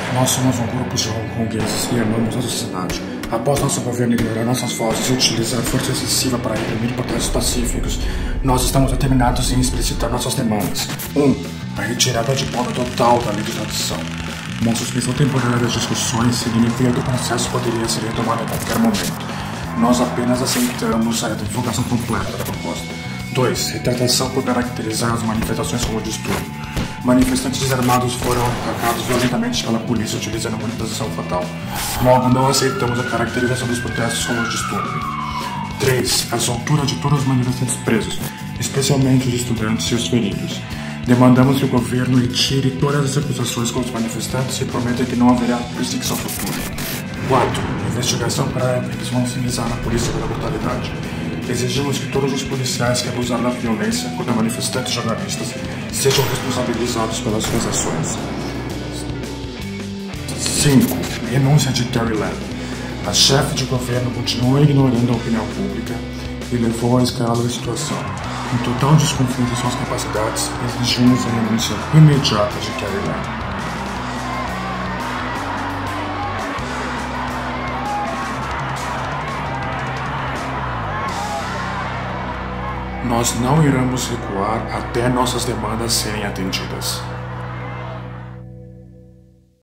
Nós somos um grupo de hongkongueses e amamos a sociedade. Após nosso governo ignorar nossas vozes e utilizar força excessiva para reprimir protestos pacíficos, nós estamos determinados em explicitar nossas demandas. 1. A retirada de modo total da legislação. Uma suspensão temporária das discussões significa que o processo poderia ser retomado a qualquer momento. Nós apenas aceitamos a divulgação completa da proposta. 2. Retratação por caracterizar as manifestações como distúrbio. Manifestantes desarmados foram atacados violentamente pela polícia utilizando manifestação fatal. Logo, não aceitamos a caracterização dos protestos como distúrbio. 3. A soltura de todos os manifestantes presos, especialmente os estudantes e os feridos. Demandamos que o governo retire todas as acusações contra os manifestantes e prometa que não haverá perseguição futura. 4. Investigação para responsabilizar a polícia pela brutalidade. Exigimos que todos os policiais que abusaram da violência contra manifestantes e jornalistas sejam responsabilizados pelas suas ações. 5. Renúncia de Carrie Lam. A chefe de governo continua ignorando a opinião pública e levou a escala da situação. Em total desconfiança de suas capacidades, exigimos a renúncia imediata de Carrie Lam. Nós não iremos recuar até nossas demandas serem atendidas.